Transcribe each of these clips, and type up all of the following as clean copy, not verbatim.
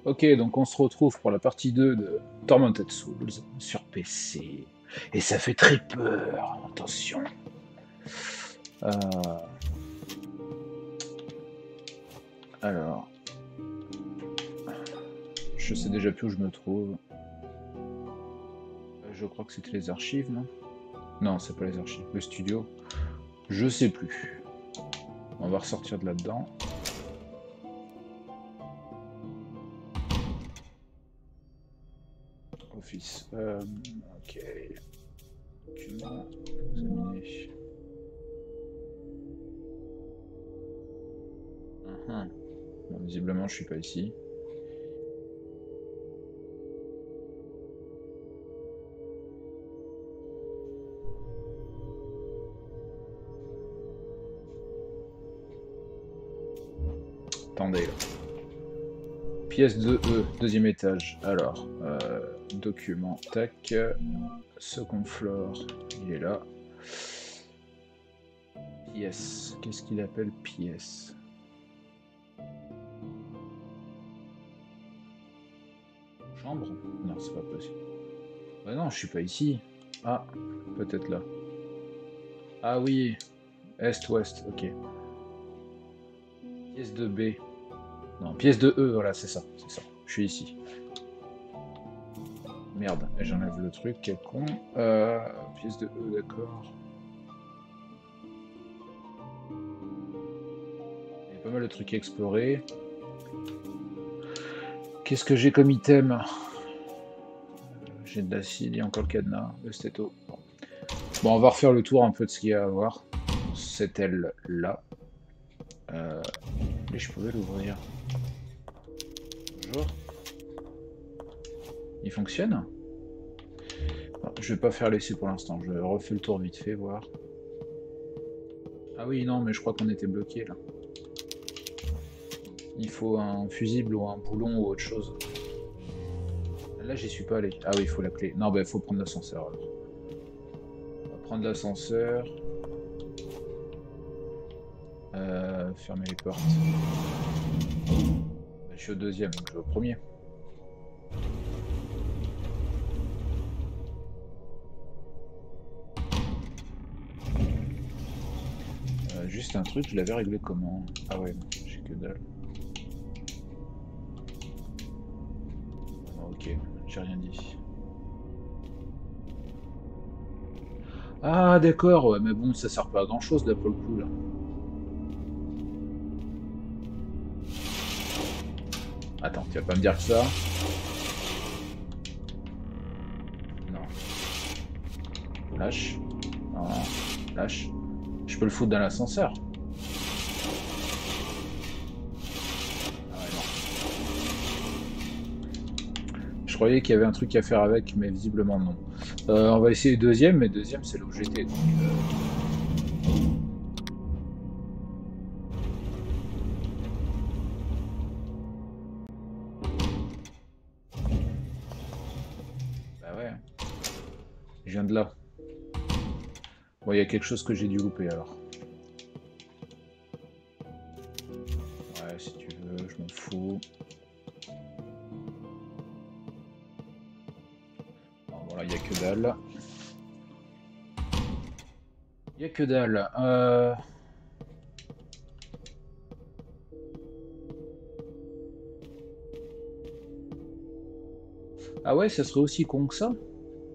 Ok, donc on se retrouve pour la partie 2 de Tormented Souls sur PC. Et ça fait très peur, attention. Euh, alors, je sais déjà plus où je me trouve. Je crois que c'était les archives, non? Non, c'est pas les archives, le studio. Je sais plus. On va ressortir de là-dedans. Office. Ok. Document. Examiner. Bon, visiblement, je suis pas ici. Attendez, là. Pièce 2E, deuxième étage. Alors, document, tac. Second floor, il est là. Pièce. Qu'est-ce qu'il appelle pièce? Chambre? Non, c'est pas possible. Bah non, je suis pas ici. Ah, peut-être là. Ah oui, est-ouest, ok. Pièce de B. Non, pièce de E, voilà, c'est ça, c'est ça. Je suis ici. Merde, j'enlève le truc, quel con. Pièce de E, d'accord. Il y a pas mal de trucs à explorer. Qu'est-ce que j'ai comme item? J'ai de l'acide, il y a encore le cadenas, le stéto. Bon, on va refaire le tour un peu de ce qu'il y a à voir. Cette aile-là. Et je pouvais l'ouvrir. Bonjour. Il fonctionne? Bon, je vais pas faire l'essai pour l'instant, je refais le tour vite fait, voir. Ah oui, non, mais je crois qu'on était bloqué là. Il faut un fusible ou un boulon ou autre chose. Là, j'y suis pas allé. Ah oui, il faut la clé. Non, bah, il faut prendre l'ascenseur alors. On va prendre l'ascenseur. Fermer les portes. Bah, je suis au deuxième, donc je vais au premier. Juste un truc, je l'avais réglé comment? Ah ouais, non, j'ai que dalle. Ah, ok, j'ai rien dit. Ah d'accord, ouais, mais bon, ça sert pas à grand chose là pour le coup là. Attends, tu vas pas me dire que ça? Non. Lâche. Non, lâche. Je peux le foutre dans l'ascenseur. Ah ouais, non. Je croyais qu'il y avait un truc à faire avec, mais visiblement non. On va essayer le deuxième, mais le deuxième c'est là où j'étais. Donc, bah ouais, je viens de là. Bon, il y a quelque chose que j'ai dû louper alors. Ouais, si tu veux, je m'en fous. Bon, voilà, il n'y a que dalle. Il n'y a que dalle. Ah ouais, ça serait aussi con que ça?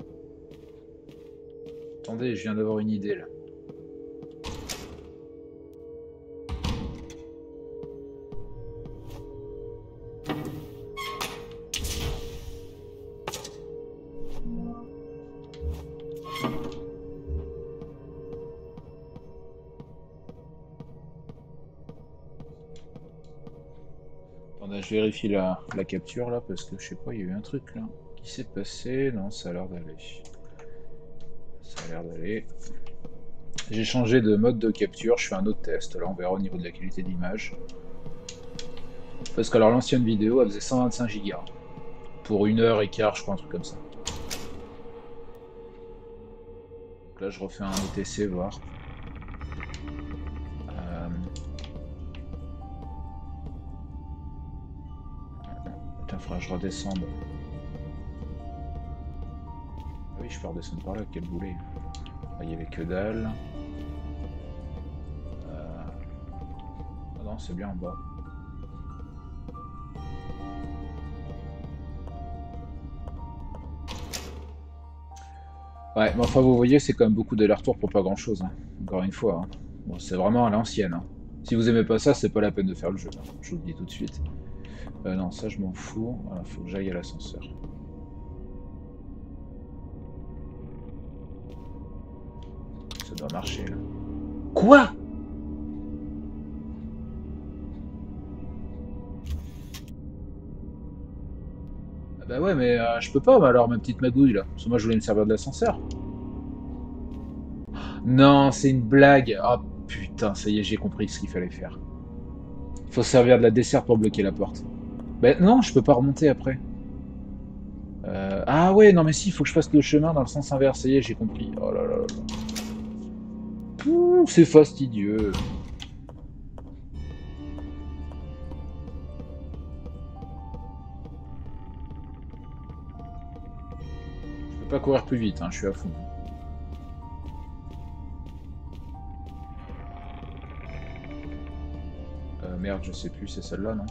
Attendez, je viens d'avoir une idée là. Attendez, je vérifie la capture là, parce que je sais pas, il y a eu un truc là. Qui s'est passé? Non, ça a l'air d'aller. Ça a l'air d'aller. J'ai changé de mode de capture, je fais un autre test, là on verra au niveau de la qualité d'image. Parce que alors l'ancienne vidéo elle faisait 125 Go. Pour 1h15, je crois, un truc comme ça. Donc là je refais un autre essai, voir. Putain, Putain, faudra que je redescende. Ah oui, je peux redescendre par là, quel boulet. Ah, il y avait que dalle. Ah non, c'est bien en bas. Ouais, mais enfin, vous voyez, c'est quand même beaucoup d'aller-retour pour pas grand-chose. Hein. Encore une fois. Hein. Bon, c'est vraiment à l'ancienne. Hein. Si vous aimez pas ça, c'est pas la peine de faire le jeu. Hein. Je vous le dis tout de suite. Non, ça, je m'en fous. Voilà, faut que j'aille à l'ascenseur. Ça doit marcher, là. Quoi? Ah bah ouais, mais je peux pas, alors, ma petite magouille, là. Parce que moi, je voulais me servir de l'ascenseur. Non, c'est une blague. Ah putain, ça y est, j'ai compris ce qu'il fallait faire. Il faut se servir de la desserte pour bloquer la porte. Ben non, je peux pas remonter après. Ah ouais, non mais si, il faut que je fasse le chemin dans le sens inverse. Ça y est, j'ai compris. Oh là là là. Pouh, c'est fastidieux. Je peux pas courir plus vite, hein, je suis à fond. Merde, je sais plus, c'est celle-là, non?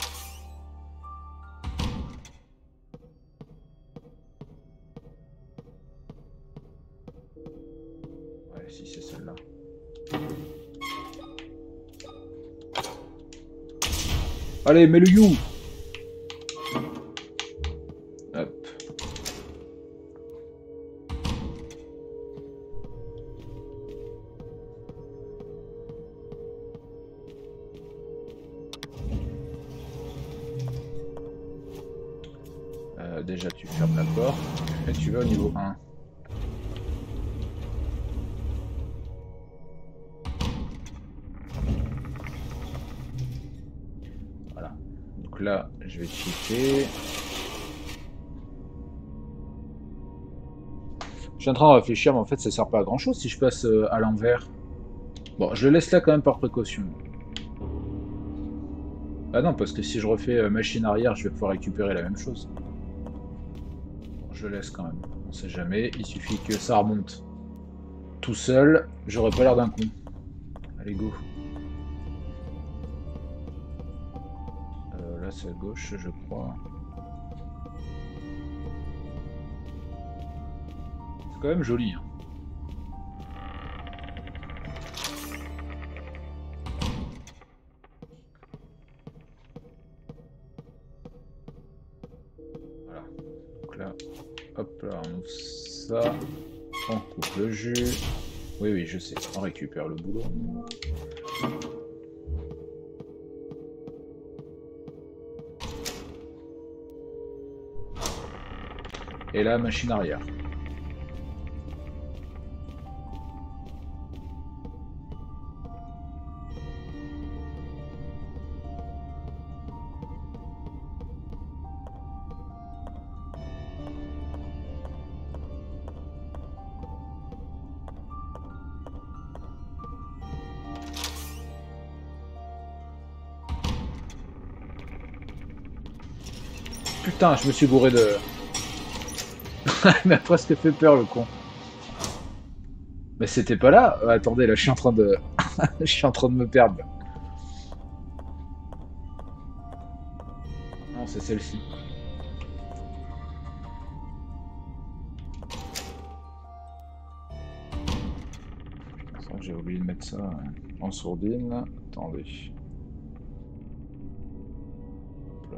Ouais, si, c'est celle-là. Allez, mets le you! Hop. Déjà, tu fermes la porte et tu vas au niveau 1. Voilà. Donc là, je vais cheater. Je suis en train de réfléchir, mais en fait, ça sert pas à grand-chose si je passe à l'envers. Bon, je le laisse là quand même par précaution. Ah non, parce que si je refais machine arrière, je vais pouvoir récupérer la même chose. Bon, je laisse quand même. On sait jamais, il suffit que ça remonte. Tout seul, j'aurais pas l'air d'un con. Allez, go. Là, c'est à gauche, je crois. C'est quand même joli. Hein. Voilà. Donc là, hop là, on ouvre ça. On coupe le jus. Oui, oui, je sais. On récupère le boulot. Et là, machine arrière. Putain, je me suis bourré de... Il m'a presque fait peur, le con. Mais c'était pas là. Attendez, là, je suis en train de... je suis en train de me perdre. Là. Non, c'est celle-ci. J'ai oublié de mettre ça en sourdine. Attendez. Hop là.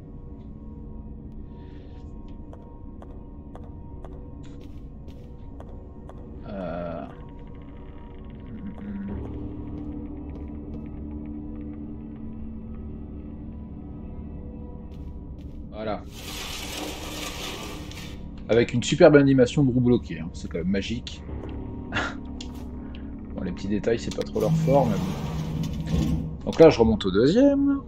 Voilà. Avec une superbe animation de roue bloquée. Hein. C'est quand même magique. Bon, les petits détails, c'est pas trop leur fort, mais bon. Donc là, je remonte au deuxième.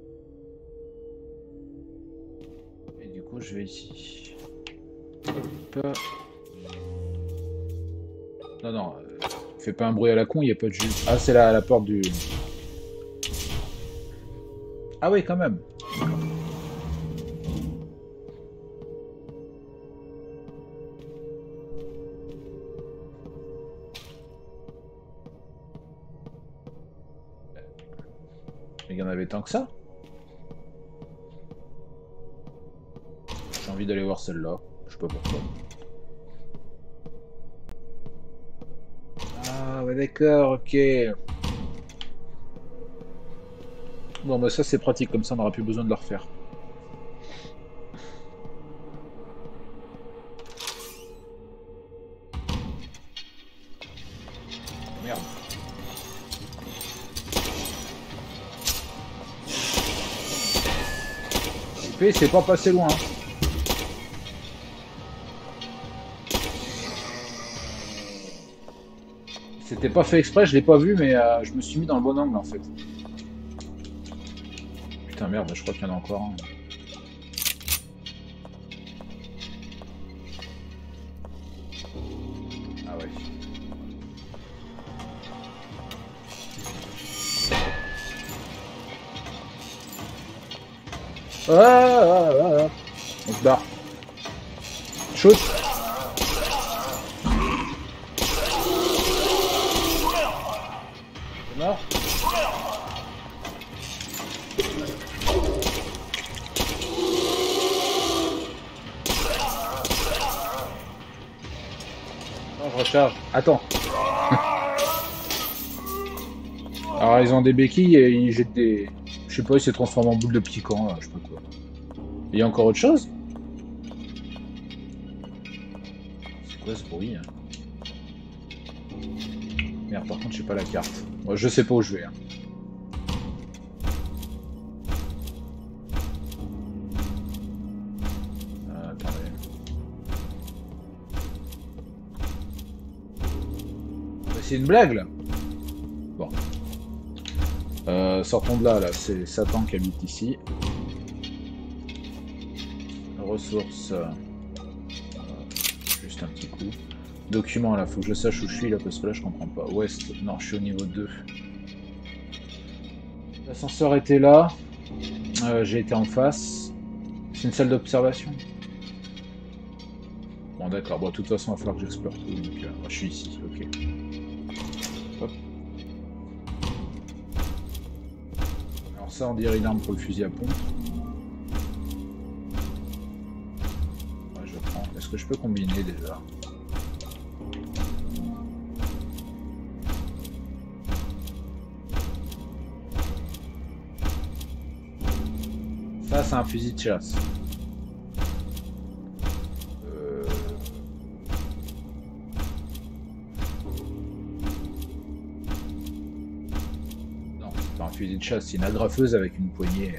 Et du coup, je vais ici. Hop. Hop. Non, non. Fais pas un bruit à la con, il n'y a pas de jus. Ah, c'est là, à la porte du... Ah oui, quand même. Il y en avait tant que ça. J'ai envie d'aller voir celle-là. Je sais pas pourquoi. Ah ouais d'accord, ok. Bon bah ça c'est pratique, comme ça on n'aura plus besoin de le refaire. Merde. L'épée c'est pas passé loin. C'était pas fait exprès, je l'ai pas vu, mais je me suis mis dans le bon angle en fait. Putain merde, je crois qu'il y en a encore un. Ah ouais. Ah. On se barre. Shoot. C'est mort. Non, je recharge. Attends. Alors ils ont des béquilles et ils jettent des... Je sais pas, ils se transforment en boule de piquant, là, je sais pas quoi. Il y a encore autre chose? C'est quoi ce bruit hein? Merde, par contre, j'ai pas la carte. Moi, je sais pas où je vais. Hein. Attendez. C'est une blague, là. Bon. Sortons de là, là. C'est Satan qui habite ici. Ressources. Juste un petit coup. Documents là, faut que je sache où je suis là parce que là je comprends pas. Ouest, non, je suis au niveau 2. L'ascenseur était là. J'ai été en face. C'est une salle d'observation. Bon d'accord, bon de toute façon il va falloir que j'explore tout. Donc moi, je suis ici, ok. Hop. Alors ça on dirait une arme pour le fusil à pompe. Ouais, je prends. Est-ce que je peux combiner déjà? Ça, c'est un fusil de chasse. Non, c'est pas un fusil de chasse, c'est une agrafeuse avec une poignée.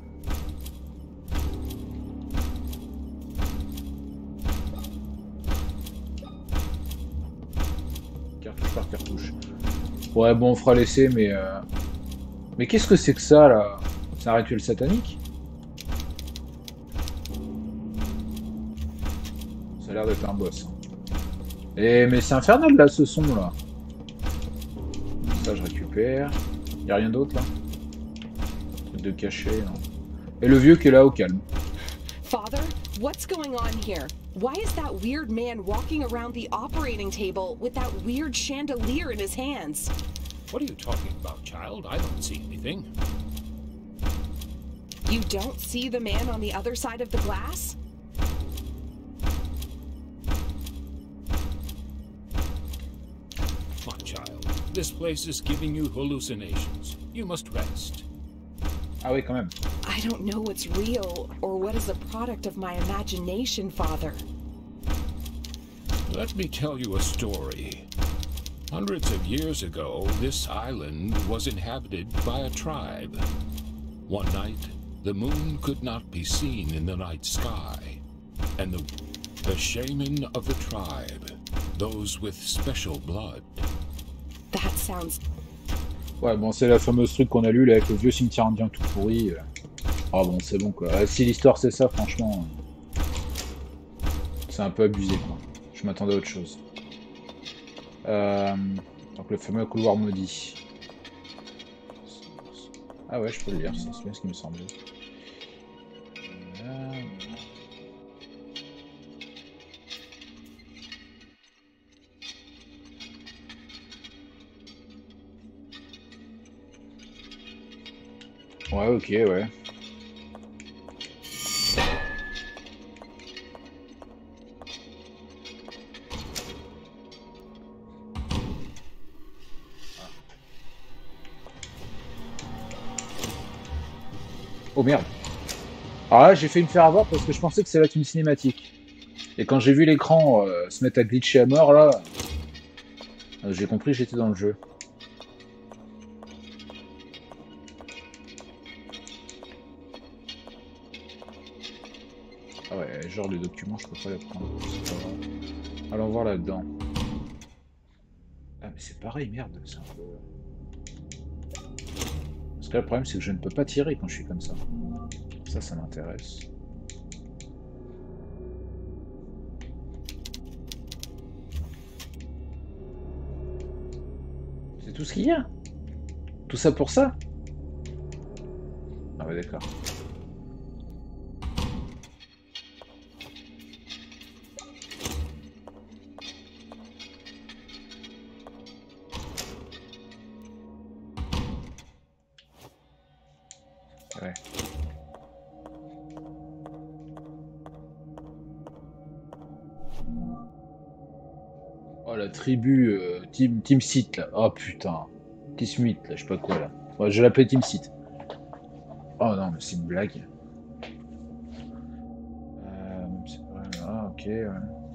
Cartouche par cartouche. Ouais, bon, on fera l'essai, mais... Mais qu'est-ce que c'est que ça, là? C'est un rituel satanique? Ça a l'air d'être un boss. Et mais c'est infernal là ce son là. Ça je récupère. Y a rien d'autre là? De caché, non. Et le vieux qui est là au calme. Father, what's going on here? Why is that weird man walking around the operating table with that weird chandelier in his hands? What are you talking about, child? I don't see anything. You don't see the man on the other side of the glass? My child, this place is giving you hallucinations. You must rest. Ah oui, quand même. I don't know what's real or what is a product of my imagination, Father. Let me tell you a story. Hundreds of years ago, this island was inhabited by a tribe. One night, the moon could not be seen in the night sky, and the shaman of the tribe, those with special blood. That sounds... Ouais, bon, c'est la fameuse truc qu'on a lu là avec le vieux cimetière indien tout pourri. Ah bon, c'est bon quoi. Si l'histoire c'est ça, franchement, C'est un peu abusé, quoi. Je m'attendais à autre chose. Donc le fameux couloir maudit. Ah ouais, je peux le lire, c'est bien ce qui me semblait. Ouais, ok, ouais. Oh merde. Alors là, j'ai fait me faire avoir parce que je pensais que ça allait être une cinématique. Et quand j'ai vu l'écran se mettre à glitcher à mort, là, j'ai compris que j'étais dans le jeu. Ah ouais, genre les documents, je peux pas les prendre. Allons voir là-dedans. Ah mais c'est pareil, merde. C'est un peu... Parce que là, le problème, c'est que je ne peux pas tirer quand je suis comme ça. Ça m'intéresse. C'est tout ce qu'il y a? Tout ça pour ça? Ah ouais, d'accord. Ouais. Oh la tribu Team Sith là. Oh putain. Team Smith là, je sais pas quoi là. Ouais, je l'appelle Team Sith. Oh non, mais c'est une blague. C'est pas... Ah ok. Ouais.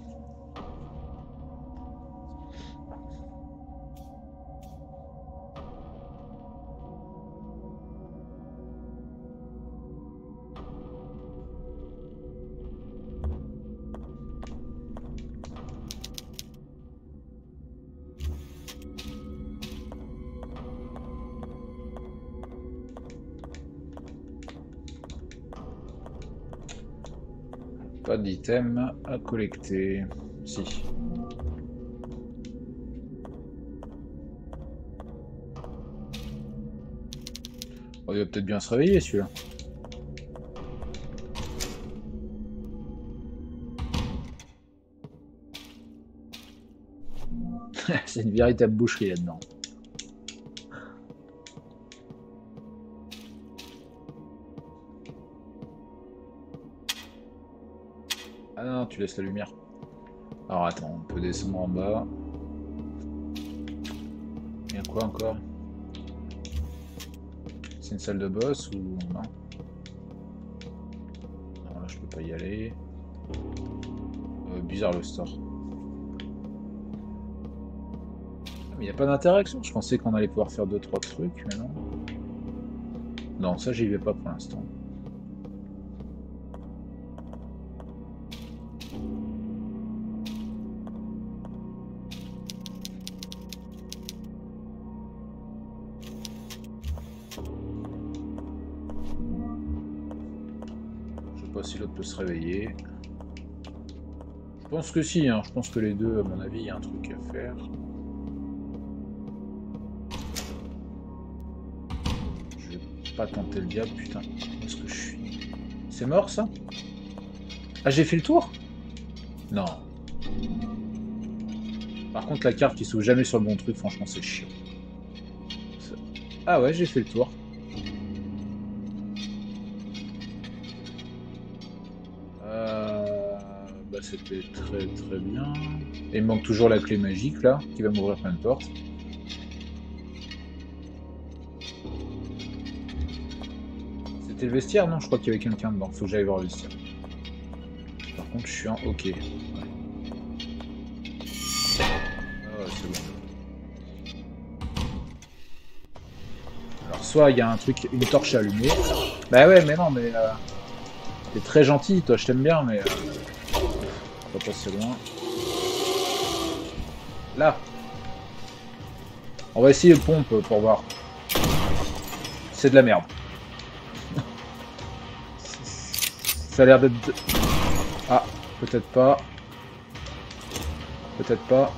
Pas d'item à collecter. Si. Oh, il va peut-être bien se réveiller celui-là. C'est une véritable boucherie là-dedans. Ah non, tu laisses la lumière. Alors attends, on peut descendre en bas. Il y a quoi encore? C'est une salle de boss ou non? Non, là je peux pas y aller. Bizarre le store. Mais il n'y a pas d'interaction, je pensais qu'on allait pouvoir faire 2-3 trucs, mais non. Non, ça j'y vais pas pour l'instant. Je sais pas si l'autre peut se réveiller. Je pense que si, hein. Je pense que les deux, à mon avis, il y a un truc à faire. Je vais pas tenter le diable, putain. Où est-ce que je suis? C'est mort, ça? Ah, j'ai fait le tour? Non. Par contre, la carte qui s'ouvre jamais sur le bon truc, franchement, c'est chiant. Ah ouais, j'ai fait le tour. Bah, c'était très très bien. Et il me manque toujours la clé magique, là, qui va m'ouvrir plein de portes. C'était le vestiaire? Non, je crois qu'il y avait quelqu'un dedans. Faut que j'aille voir le vestiaire. Par contre, je suis en OK. Ouais. Ah ouais, c'est bon. Alors, soit il y a un truc, une torche à allumer. Bah ouais, mais non, mais... T'es très gentil, toi, je t'aime bien, mais... On va passer loin. Là. On va essayer le pompe pour voir. C'est de la merde. Ça a l'air d'être... Ah, peut-être pas. Peut-être pas.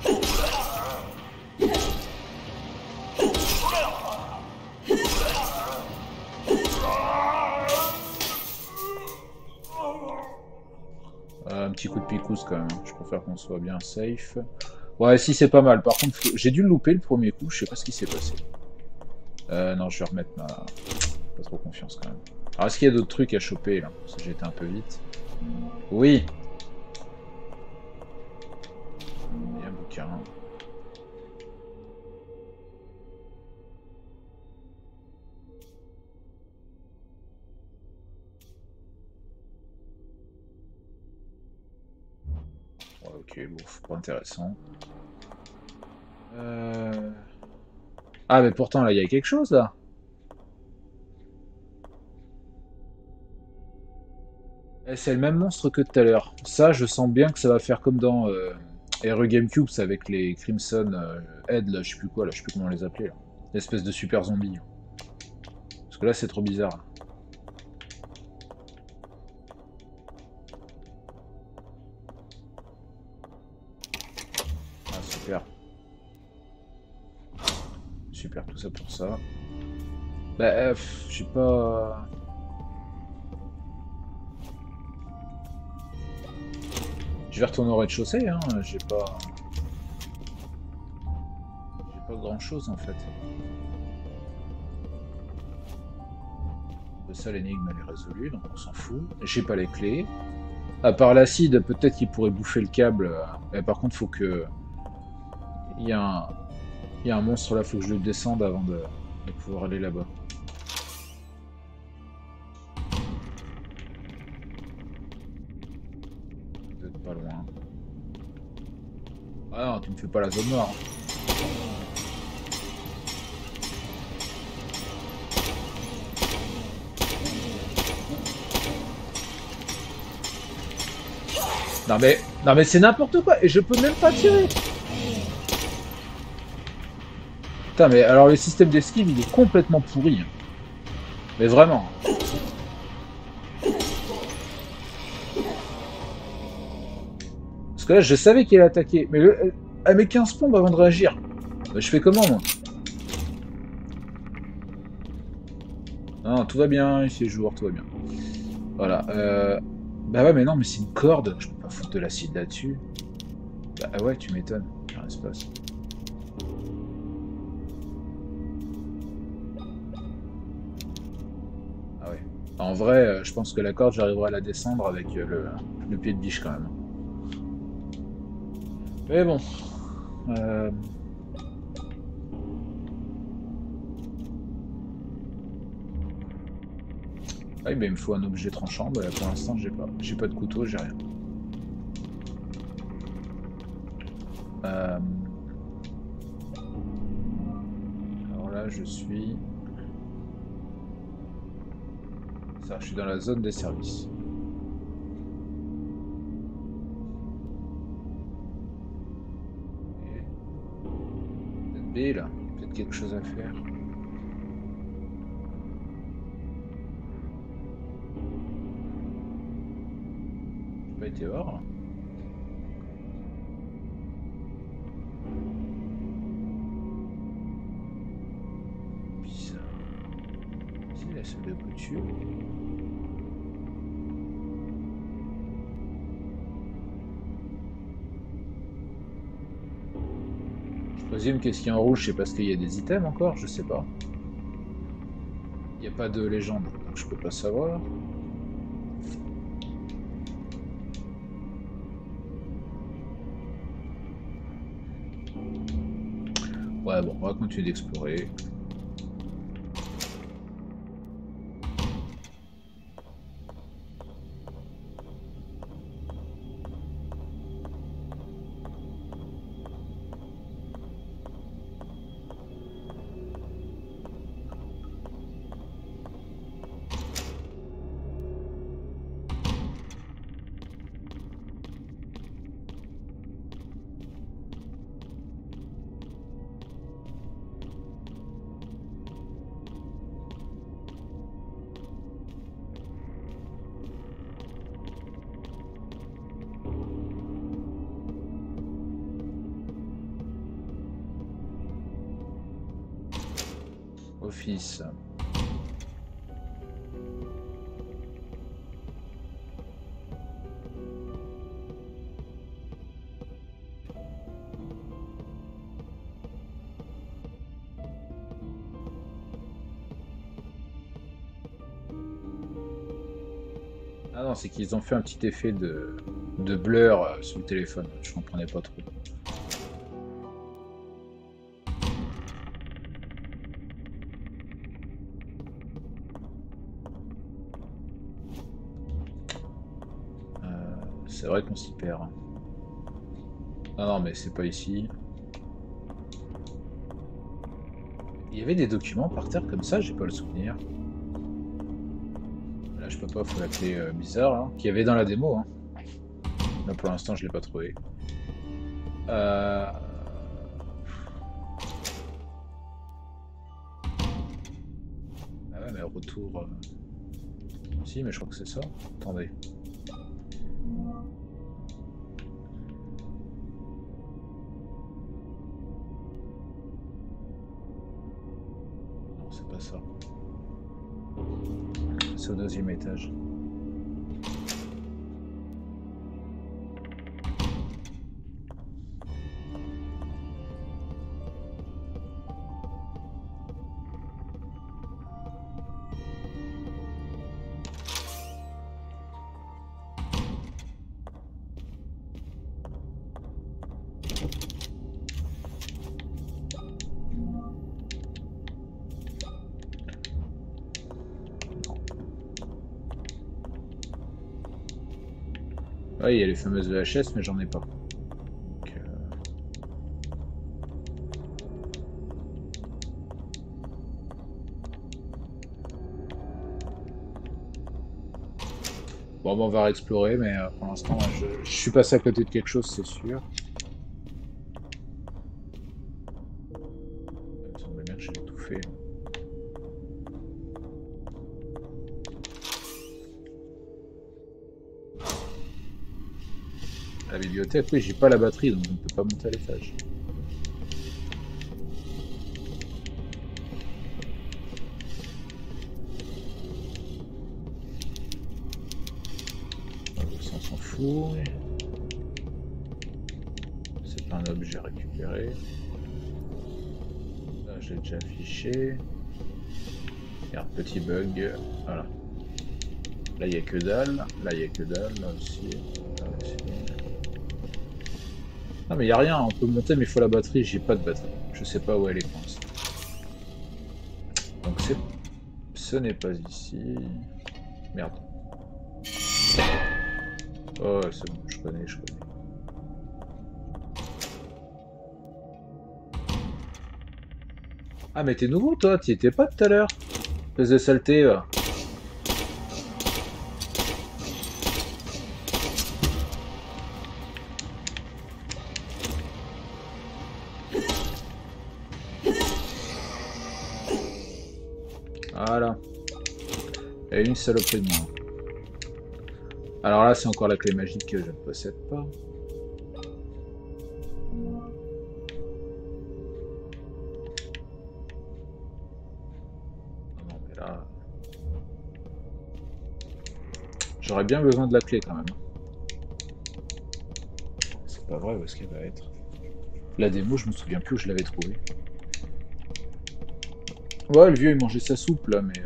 Un petit coup de picousse quand même. Je préfère qu'on soit bien safe. Ouais, si c'est pas mal. Par contre, j'ai dû le louper le premier coup. Je sais pas ce qui s'est passé. Non, je vais remettre ma... Pas trop confiance quand même. Alors, est-ce qu'il y a d'autres trucs à choper là? Parce que j'ai été un peu vite. Oui. Il y a un bouquin. Ouais, ok, bon, pas intéressant. Ah, mais pourtant, là, il y a quelque chose, là. Eh, c'est le même monstre que tout à l'heure. Ça, je sens bien que ça va faire comme dans RE GameCube, c'est avec les Crimson Head, là, je sais plus quoi, là, je sais plus comment les appeler, là. L'espèce de super zombie. Parce que là, c'est trop bizarre. Ah, super. Super, tout ça pour ça. Bah, je sais pas... Je vais retourner au rez-de-chaussée, hein, j'ai pas grand-chose, en fait. Ça, l'énigme, elle est résolue, donc on s'en fout. J'ai pas les clés. À part l'acide, peut-être qu'il pourrait bouffer le câble. Mais par contre, faut que... Il y a un monstre là, faut que je le descende avant de pouvoir aller là-bas. Peut-être pas loin. Ah non, tu me fais pas la zone noire. Non mais c'est n'importe quoi et je peux même pas tirer. Putain mais alors le système d'esquive il est complètement pourri. Mais vraiment. Parce que là je savais qu'il allait attaquer. Mais elle met 15 plombes avant de réagir. Bah, je fais comment moi? Non, tout va bien, il fait jour, tout va bien. Voilà. Bah ouais mais non mais c'est une corde. Je peux pas foutre de l'acide là-dessus. Bah ouais tu m'étonnes. Il y a un espace. En vrai, je pense que la corde, j'arriverai à la descendre avec le pied de biche quand même. Mais bon. Ah, ben, il me faut un objet tranchant. Bah, pour l'instant, j'ai pas. J'ai pas de couteau, j'ai rien. Alors là, je suis dans la zone des services. Peut-être B là, peut-être quelque chose à faire. J'ai pas été hors. Bizarre. C'est la salle de couture. Je présume que ce qui est en rouge, c'est parce qu'il y a des items encore, je sais pas. Il n'y a pas de légende, donc je peux pas savoir. Ouais, bon, on va continuer d'explorer. Office. Ah non, c'est qu'ils ont fait un petit effet de blur sur le téléphone. Je comprenais pas trop. C'est vrai qu'on s'y perd. Non, non, mais c'est pas ici. Il y avait des documents par terre comme ça, j'ai pas le souvenir. Là, je peux pas, faut la clé bizarre, hein, qu'il y avait dans la démo. Hein. Là, pour l'instant, je l'ai pas trouvé. Ah ouais, mais retour... Si, mais je crois que c'est ça. Attendez. Non, c'est pas ça. C'est au deuxième étage. Ouais, il y a les fameuses VHS, mais j'en ai pas. Donc, bon, on va réexplorer, mais pour l'instant, je suis passé à côté de quelque chose, c'est sûr. Il me semblait bien que j'avais tout fait. La bibliothèque, oui, j'ai pas la batterie, donc je ne peux pas monter à l'étage. Ça, on s'en fout. C'est pas un objet récupéré. Là, je l'ai déjà affiché. Regarde, petit bug. Voilà. Là, il n'y a que dalle. Là, il n'y a que dalle. Là aussi. Là aussi. Non mais il n'y a rien, on peut monter mais il faut la batterie, j'ai pas de batterie. Je sais pas où elle est pour l'instant. Donc ce n'est pas ici. Merde. Oh c'est bon, je connais. Ah mais t'es nouveau toi, t'y étais pas tout à l'heure. Espèce de saleté va. Voilà. Et une saloperie de moins. Alors là, c'est encore la clé magique que je ne possède pas. Non, mais là... J'aurais bien besoin de la clé quand même. C'est pas vrai où est-ce qu'elle va être. La démo, je me souviens plus où je l'avais trouvée. Ouais, le vieux, il mangeait sa soupe, là, mais...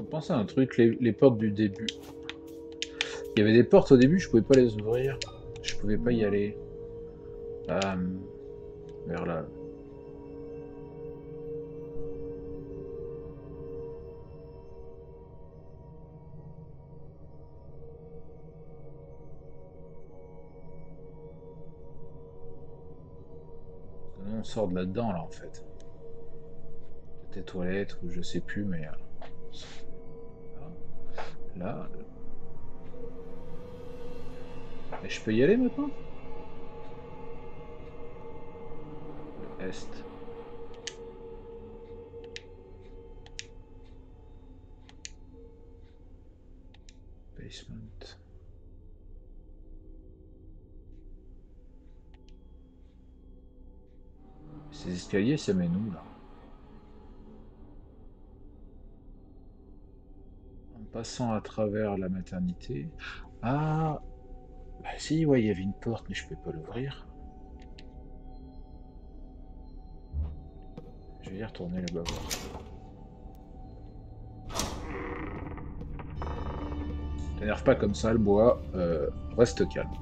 pense à un truc, les portes du début. Il y avait des portes au début, je pouvais pas les ouvrir. Je pouvais pas y aller. Vers là. On sort de là-dedans, là, en fait. Peut-être les toilettes, ou je sais plus, mais... Là. Et je peux y aller, maintenant? Le Est. Basement. Ces escaliers, ça mène où, là? En passant à travers la maternité. Ah! Bah si, ouais, il y avait une porte, mais je peux pas l'ouvrir. Je vais y retourner là-bas voir. T'énerve pas comme ça, le bois. Reste calme.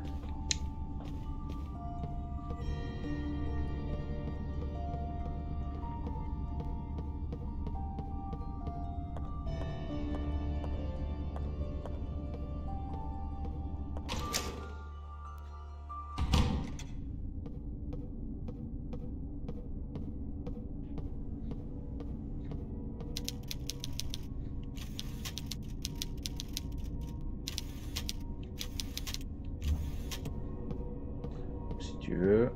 Si tu veux.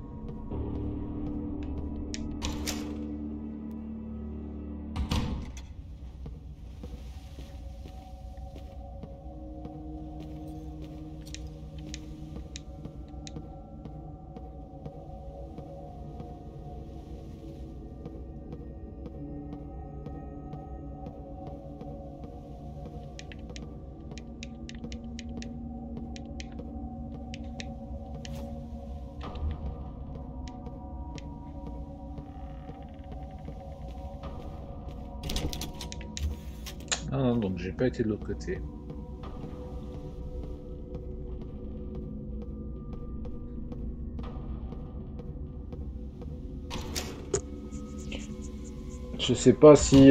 Non, donc j'ai pas été de l'autre côté. Je sais pas si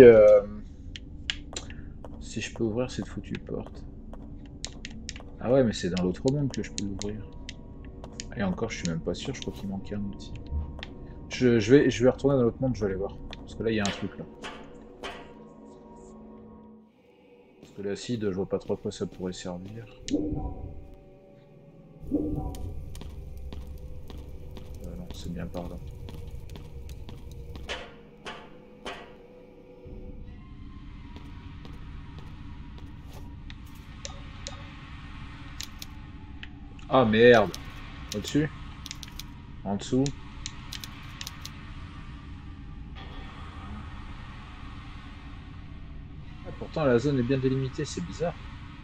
si je peux ouvrir cette foutue porte. Ah ouais, mais c'est dans l'autre monde que je peux l'ouvrir. Et encore, je suis même pas sûr, je crois qu'il manquait un outil. Je vais retourner dans l'autre monde, je vais aller voir. Parce que là, il y a un truc là. Parce que l'acide, je vois pas trop à quoi ça pourrait servir. Non, c'est bien par là. Ah merde! Au-dessus? En dessous? Ah, pourtant la zone est bien délimitée, c'est bizarre.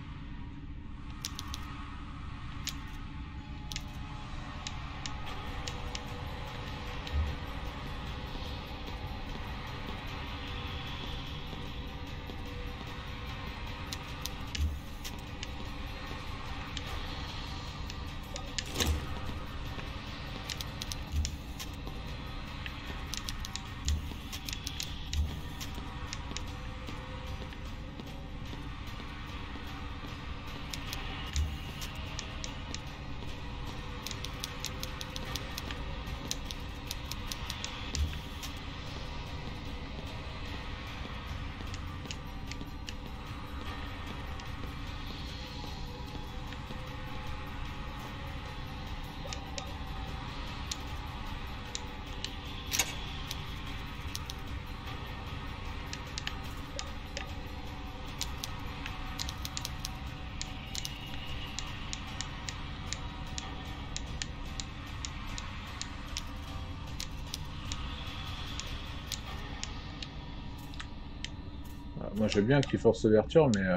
Moi j'aime bien que tu forces l'ouverture, mais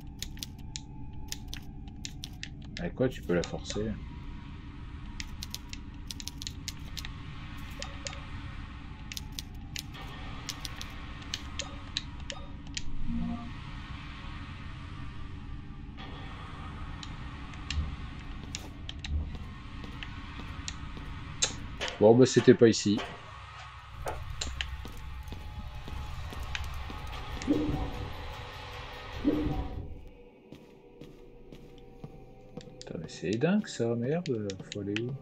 avec quoi tu peux la forcer? Bon, bah c'était pas ici. Putain, mais c'est dingue ça, merde. Faut aller où?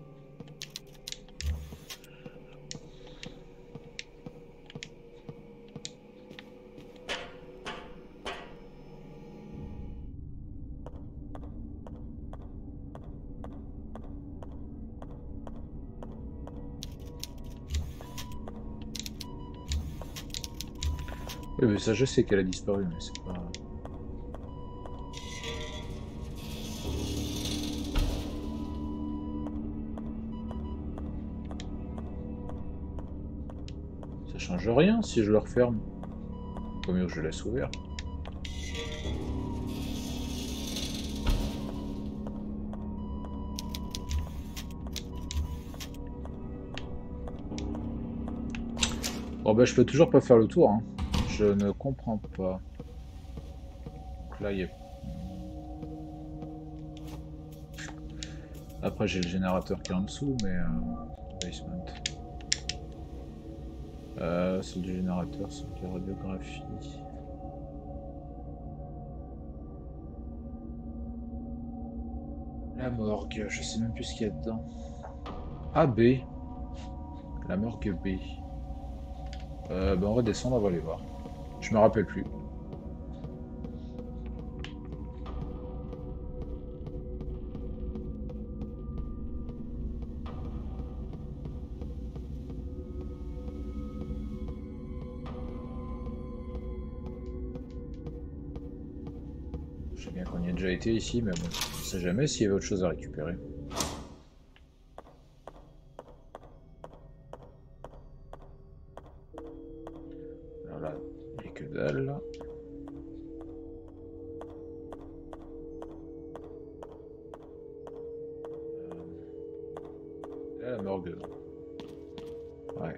Oui, mais ça, je sais qu'elle a disparu, mais c'est pas... Ça change rien si je le referme. Vaut mieux que je le laisse ouvert. Bon, bah, je peux toujours pas faire le tour, hein. Je ne comprends pas. Donc là, il y a... Après, j'ai le générateur qui est en dessous, mais... basement. C'est du générateur, c'est de la radiographie. La morgue, je sais même plus ce qu'il y a dedans. Ah, B. La morgue B. Bah, on va descendre, on va aller voir. Je me rappelle plus. Je sais bien qu'on y a déjà été ici, mais bon, on ne sait jamais s'il y avait autre chose à récupérer. Alors là, il n'y a que dalle. Là, la morgue. Ouais.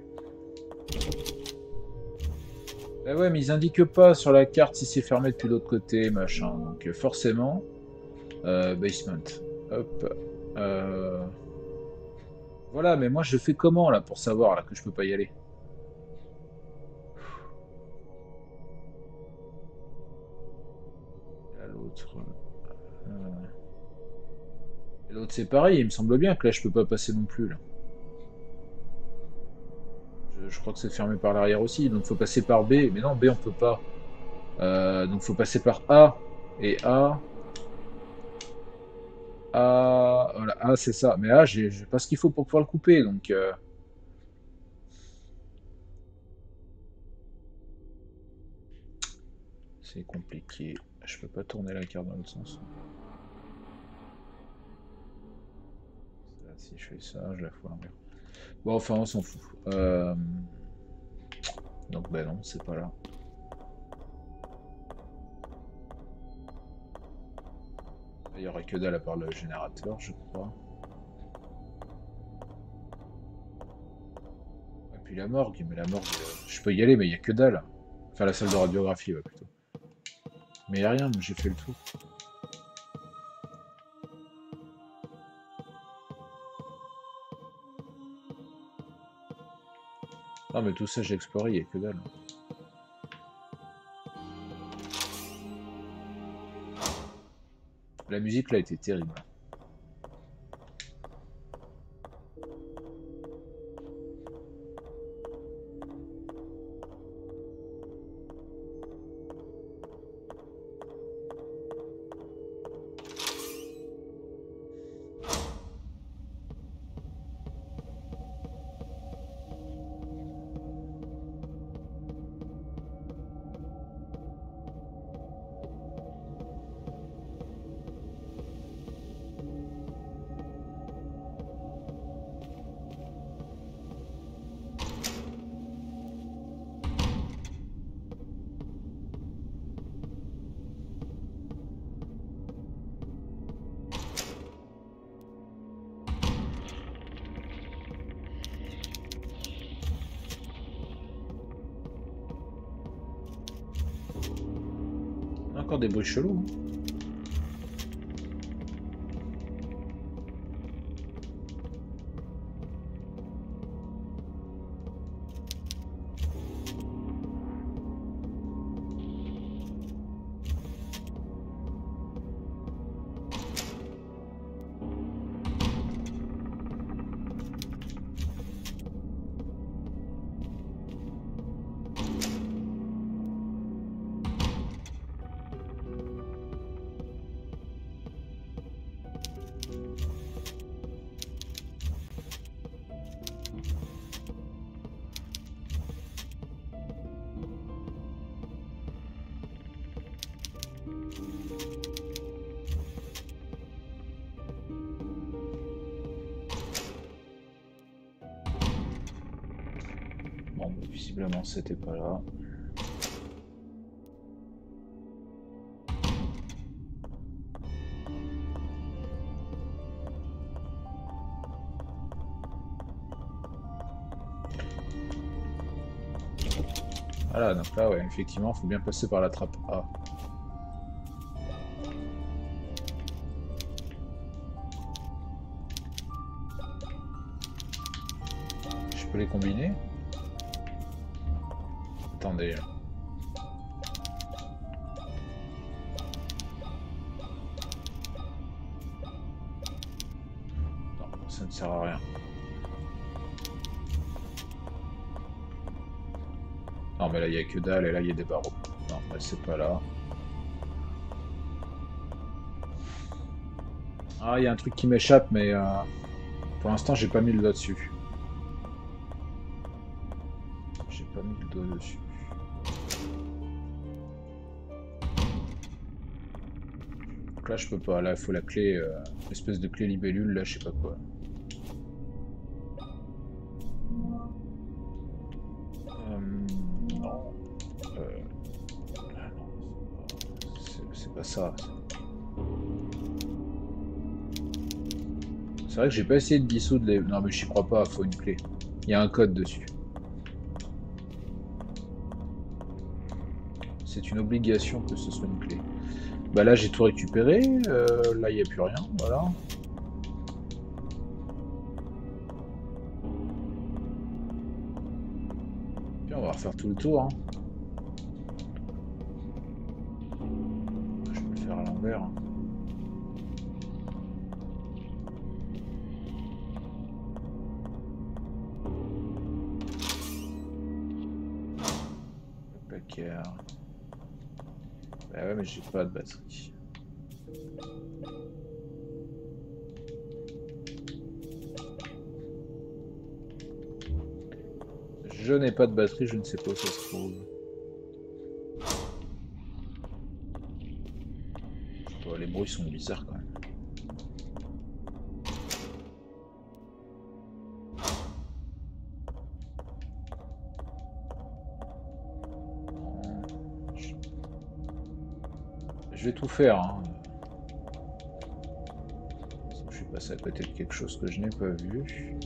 Bah ouais, mais ils indiquent pas sur la carte si c'est fermé depuis l'autre côté, machin. Donc forcément, basement. Hop. Voilà, mais moi je fais comment là pour savoir là que je peux pas y aller? L'autre. L'autre c'est pareil, il me semble bien que là je peux pas passer non plus là. Je crois que c'est fermé par l'arrière aussi, donc faut passer par B. Mais non, B on peut pas. Donc faut passer par A. Et A. A. Voilà, A c'est ça. Mais A, j'ai pas ce qu'il faut pour pouvoir le couper, donc. C'est compliqué. Je peux pas tourner la carte dans l'autre sens. Là, si je fais ça, je la fous à l'envers. Bon, enfin, on s'en fout. Donc, ben non, c'est pas là. Il n'y aurait que dalle à part le générateur, je crois. Et puis la morgue, mais la morgue, je peux y aller, mais il n'y a que dalle. Enfin, la salle de radiographie, ouais, plutôt. Mais il n'y a rien, j'ai fait le tour. Non, mais tout ça, j'ai exploré, il n'y a que dalle. La musique, là, était terrible. Encore des bruits chelous. Hein. Bon, visiblement c'était pas là. Voilà, donc là, ouais, effectivement, il faut bien passer par la trappe A. Je peux les combiner? Attendez. Non, ça ne sert à rien. Non, mais là, il n'y a que dalle, et là, il y a des barreaux. Non, là, c'est pas là. Ah, il y a un truc qui m'échappe, mais pour l'instant, j'ai pas mis le doigt dessus. J'ai pas mis le doigt dessus. Donc là, je peux pas. Là, il faut la clé, espèce de clé libellule, là, je sais pas quoi. Non. C'est pas ça. C'est vrai que j'ai pas essayé de dissoudre les... Non mais j'y crois pas, faut une clé. Il y a un code dessus. C'est une obligation que ce soit une clé. Bah là j'ai tout récupéré, là il n'y a plus rien, voilà. Puis on va refaire tout le tour. Hein. Je peux le faire à l'envers. Bah ouais, mais j'ai pas de batterie. Je n'ai pas de batterie, je ne sais pas où ça se trouve. Oh, les bruits sont bizarres quand même. Je vais tout faire. Hein. Je suis passé à côté de quelque chose que je n'ai pas vu.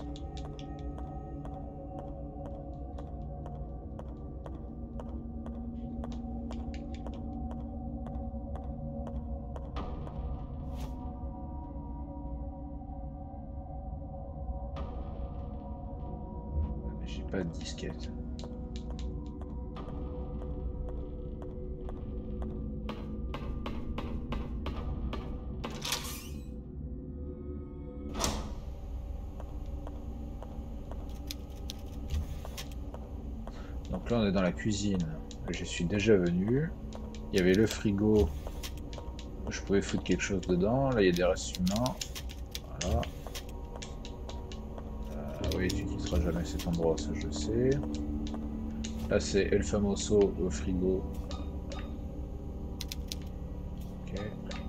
Mais j'ai pas de disquette. Donc là on est dans la cuisine, je suis déjà venu, il y avait le frigo, je pouvais foutre quelque chose dedans, là il y a des restes humains, voilà. Oui, tu quitteras jamais cet endroit, ça je sais. Là c'est El Famoso au frigo. Ok.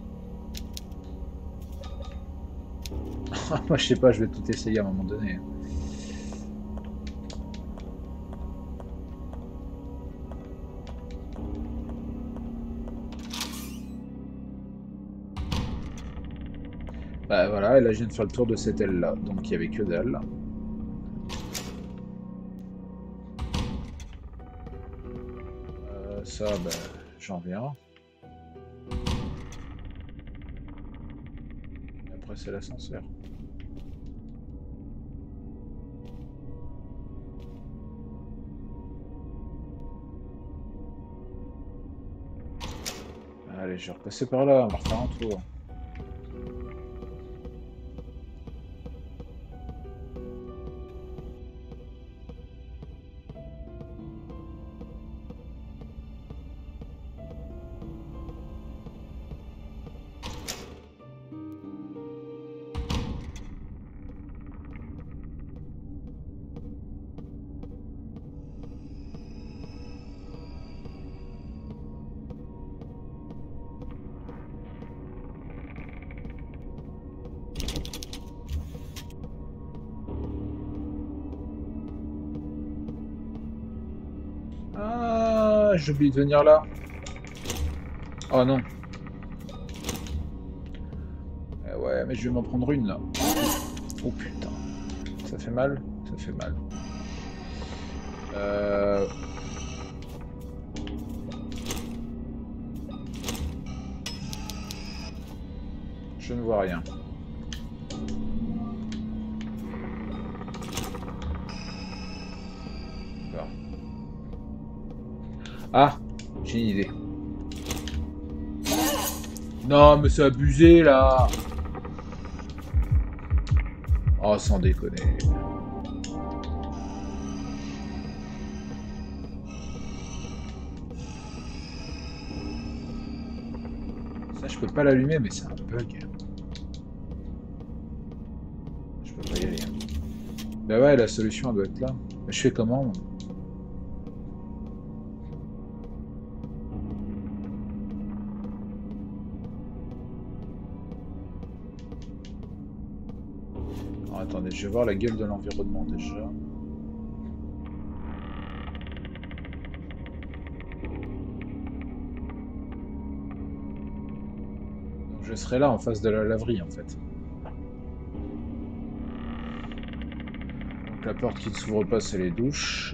Moi je sais pas, je vais tout essayer à un moment donné. Bah voilà, et là je viens de faire le tour de cette aile là, donc il n'y avait que dalle. Ça, bah, j'en viens. Et après c'est l'ascenseur. Allez, je vais repasser par là, on va refaire un tour. Ah, j'ai oublié de venir là. Oh non. Ouais, mais je vais m'en prendre une là. Oh putain. Ça fait mal? Ça fait mal. Je ne vois rien. Ah, j'ai une idée. Non, mais c'est abusé là. Oh, sans déconner. Ça, je peux pas l'allumer, mais c'est un bug. Je peux pas y aller. Bah ouais, la solution elle doit être là. Mais je fais comment moi? Alors, attendez, je vais voir la gueule de l'environnement déjà. Donc, je serai là en face de la laverie en fait. Donc la porte qui ne s'ouvre pas, c'est les douches.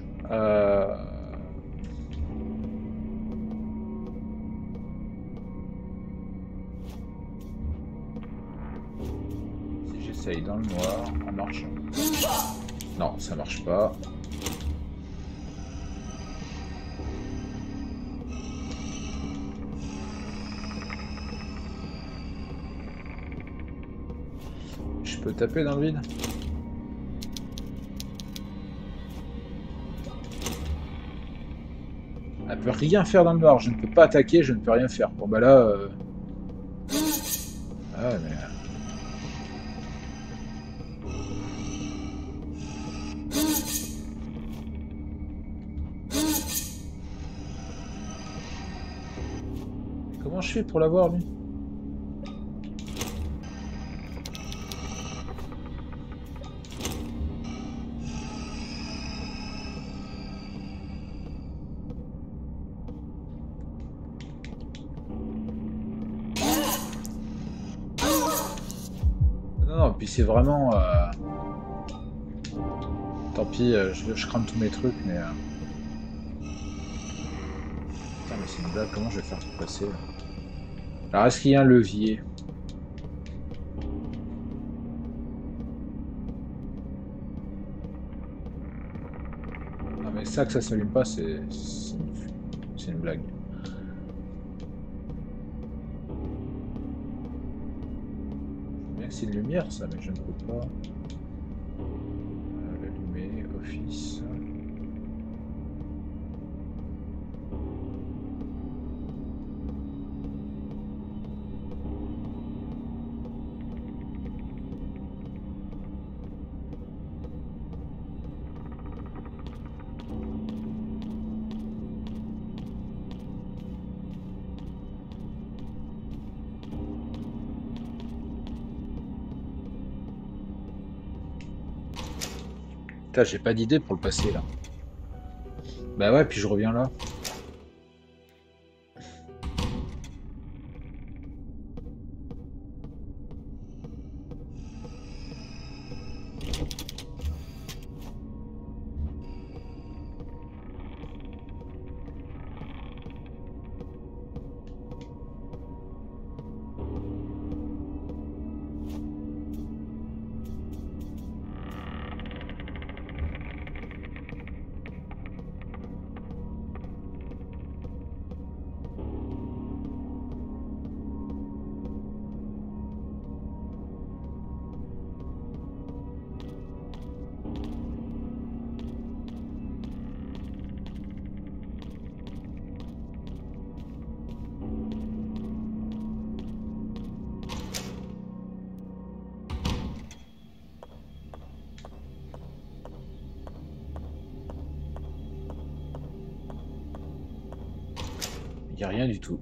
Si j'essaye dans le noir, en marchant. Non, ça marche pas. Je peux taper dans le vide? Elle peut rien faire dans le noir, je ne peux pas attaquer, je ne peux rien faire. Bon bah là... Ah mais... Comment je fais pour l'avoir lui? Puis c'est vraiment... Tant pis, je crame tous mes trucs, mais... Putain, mais c'est une blague, comment je vais faire pour passer là? Alors, est-ce qu'il y a un levier? Non, mais ça, que ça s'allume pas, c'est une blague. C'est une lumière ça, mais je ne peux pas l'allumer. Office. J'ai pas d'idée pour le passer là. Bah ouais, puis je reviens là. Il n'y a rien du tout.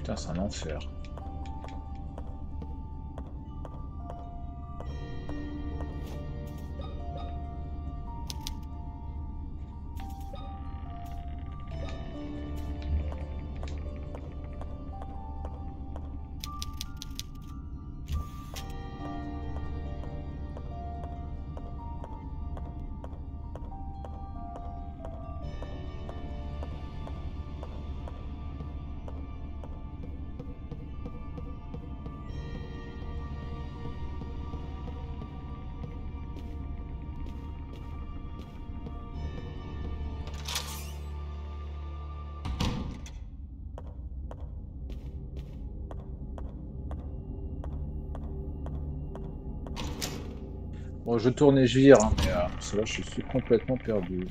Putain, c'est un enfer. Bon, je tourne et je vire, hein, mais parce que là, je suis complètement perdu.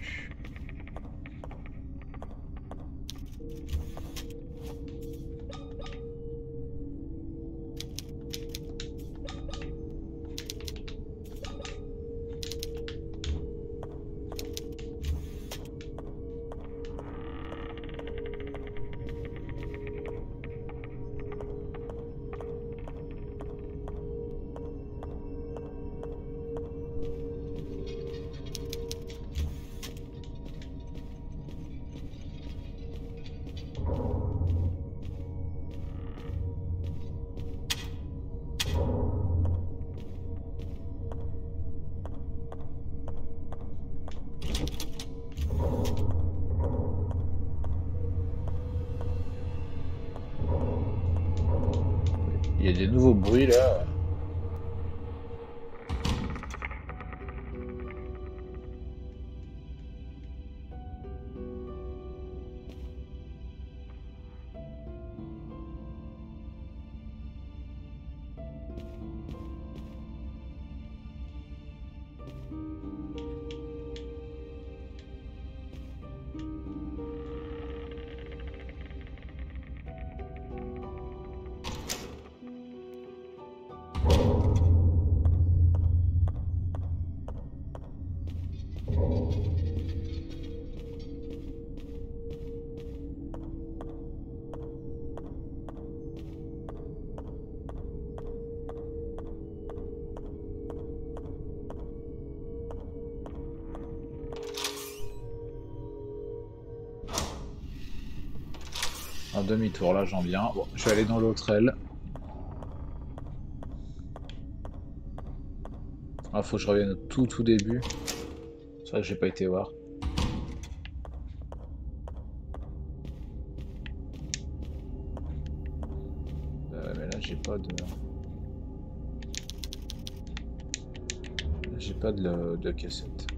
Il y a des nouveaux bruits là. Un demi-tour là, j'en viens. Bon, je vais aller dans l'autre aile. Ah, faut que je revienne au tout début. C'est vrai que j'ai pas été voir. Mais là, j'ai pas de... J'ai pas de cassette.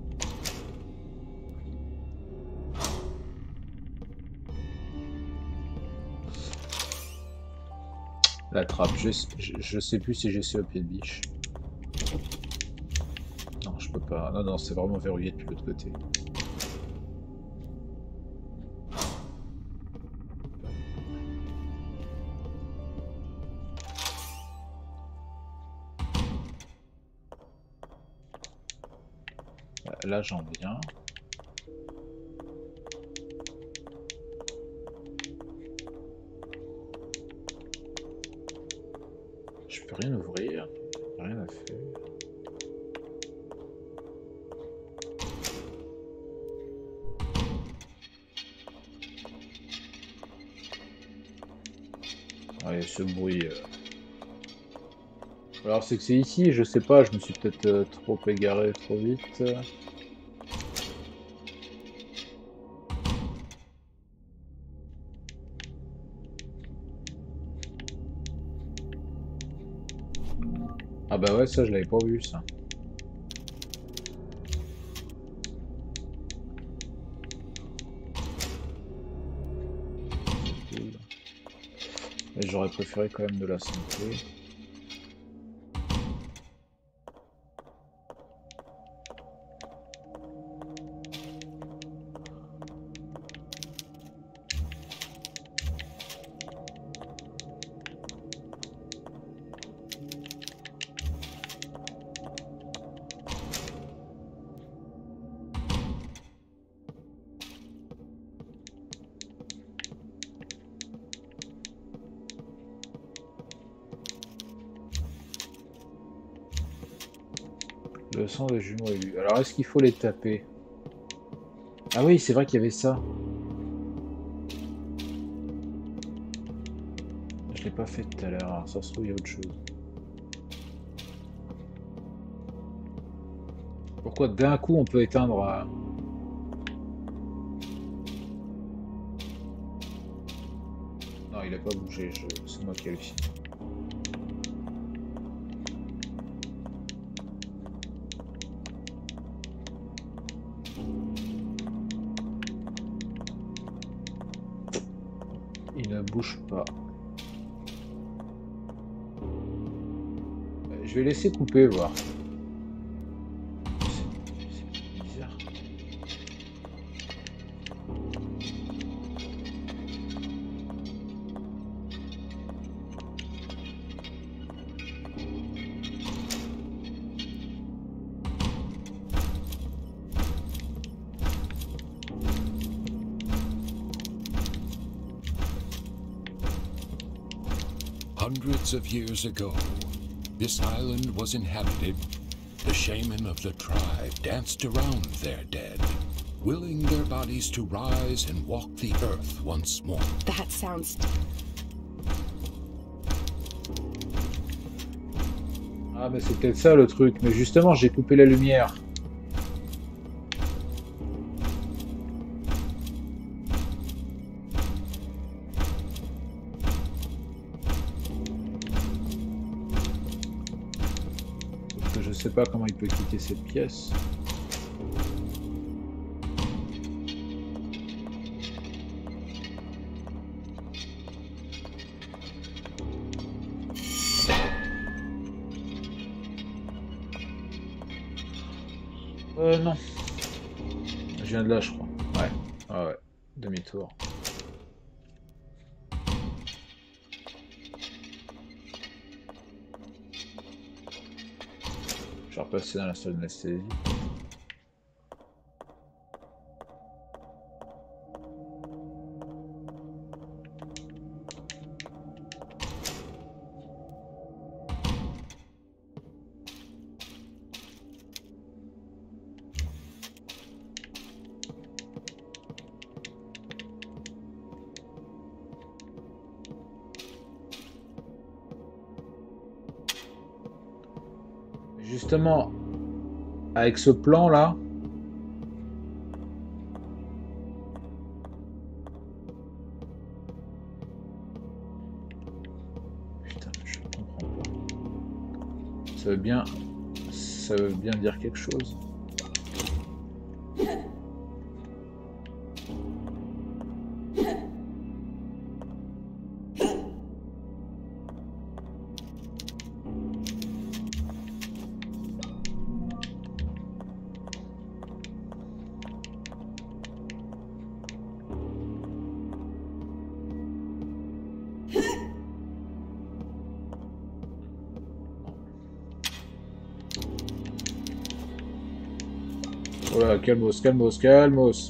La trappe, je sais plus si j'ai su au pied de biche. Non, je peux pas. Non, non, c'est vraiment verrouillé depuis l'autre côté. Là, j'en viens. Je peux rien ouvrir. Rien à faire. Ouais, ce bruit. Alors c'est que c'est ici, je sais pas, je me suis peut-être trop égaré trop vite. Ah bah ouais, ça je l'avais pas vu ça. Et j'aurais préféré quand même de la santé. Le sang des jumeaux élus. Alors, est-ce qu'il faut les taper? Ah oui, c'est vrai qu'il y avait ça. Je l'ai pas fait tout à l'heure. Alors, ça se trouve, il y a autre chose. Pourquoi d'un coup, on peut éteindre... Non, il a pas bougé. C'est moi qui hallucine. Il ne bouge pas. Je vais laisser couper, voir. C'est bizarre. Hundreds of years ago, this island was inhabited. The shaman of the tribe danced around their dead, willing their bodies to rise and walk the earth once more. That sounds... Ah, mais c'est peut-être ça le truc. Mais justement, j'ai coupé la lumière. Je sais pas comment il peut quitter cette pièce. Non. Je viens de là, je crois. Ouais. Ah ouais. Demi-tour. Je vais repasser dans la salle d'anesthésie. Justement, avec ce plan là, putain, je comprends pas. Ça veut bien dire quelque chose. Oh là, calmos, calmos, calmos.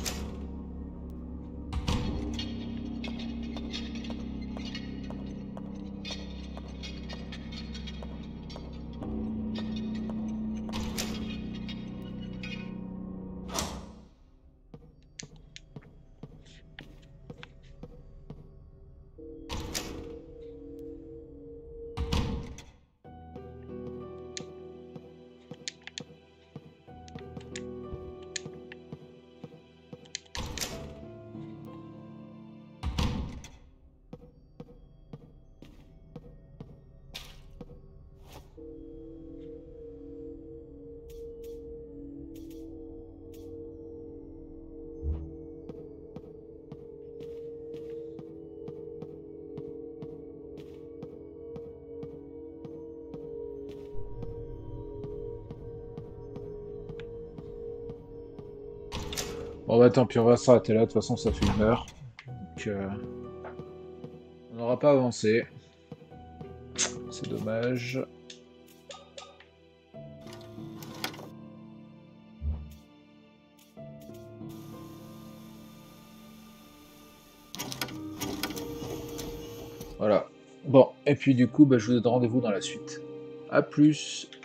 Bon bah tant pis, on va s'arrêter là, de toute façon ça fait 1 heure. Donc on n'aura pas avancé. C'est dommage. Voilà. Bon, et puis du coup, bah, je vous donne rendez-vous dans la suite. A plus.